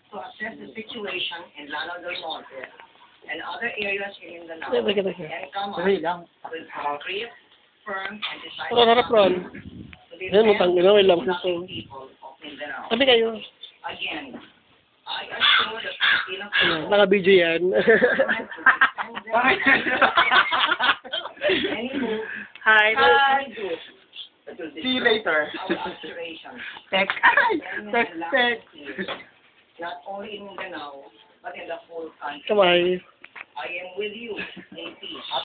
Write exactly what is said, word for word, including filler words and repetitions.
to assess the situation in Lanao del Norte and other areas in Mindanao Sige, sige, sige. and come up Dali lang. with concrete, firm, and decisive Wala harap ron. to Yan mo, tangin na, wala mo defend ito. the people of Mindanao. Sabi kayo. Again, I assure the Filipino Ano, people naka-video yan. any move, Hi. any group that will See you later. our aspirations. Text. Text, text. Not only in Mindanao, but in the whole country. Kamay. I am with you in peace.